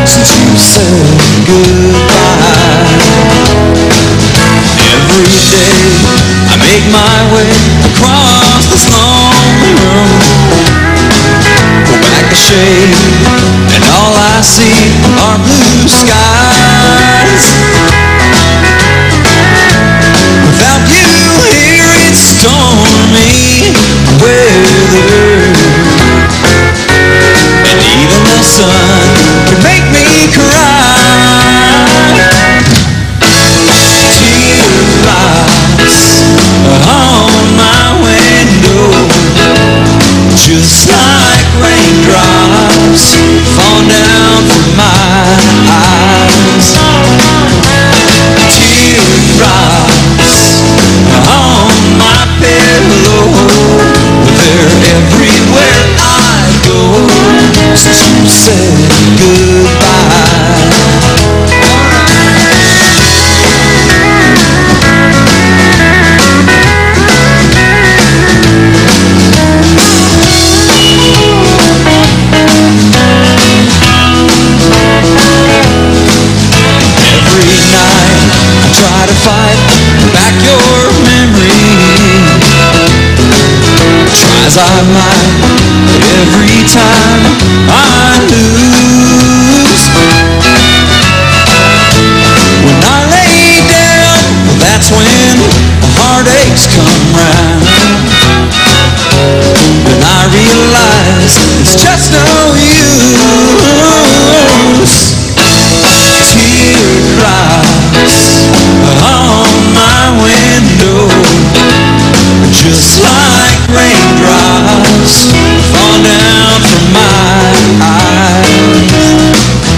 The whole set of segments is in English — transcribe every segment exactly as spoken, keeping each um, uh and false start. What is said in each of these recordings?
since you said goodbye. Every day I make my way across this lonely room, pull back the shade, and all I see are blue skies. Without you here it's stormy weather, and even the sun can make me cry. Teardrops on my window, just like raindrops fall down from my eyes. Teardrops on my pillow, they're everywhere I go since you said goodbye. Try to fight back your memory, try as I might, every time I lose. When I lay down, well, that's when heartaches come round, and I realize it's just no use. Teardrops on my window, just like raindrops fall down from my eyes.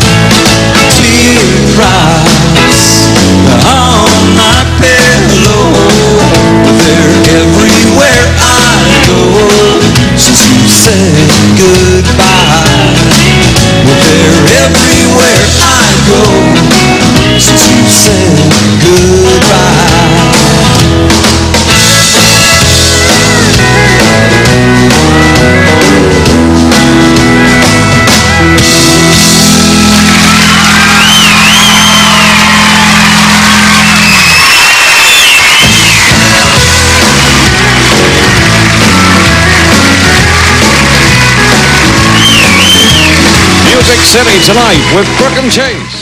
Teardrops on my pillow, they're everywhere I go since you said goodbye. Well, they're everywhere I go since you said goodbye. Music City tonight with Brooke and Chase.